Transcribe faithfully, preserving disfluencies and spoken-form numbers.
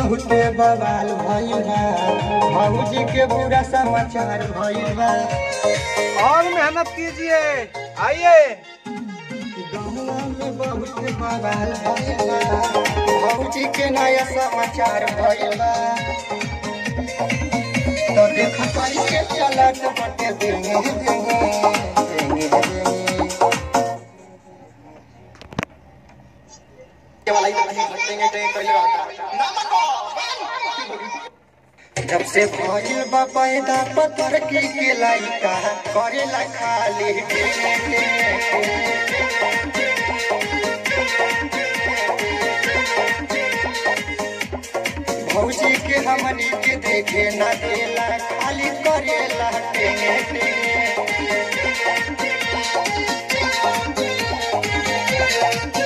बहुते बवाल भइल बा, भौजी के बुरा समाचार भइल बा। और मेहनत कीजिए, आइए। गाँव में बहुते बवाल भइल बा, भौजी के नया समाचार भइल बा। तो देखो कैसे चलत बटे देंगे देंगे देंगे जब से भइल बा पैदा पत्थर की के लइका करेला खाली भौजी के हमनी के देखे न देला खाली करेला टेंगे टेंगे।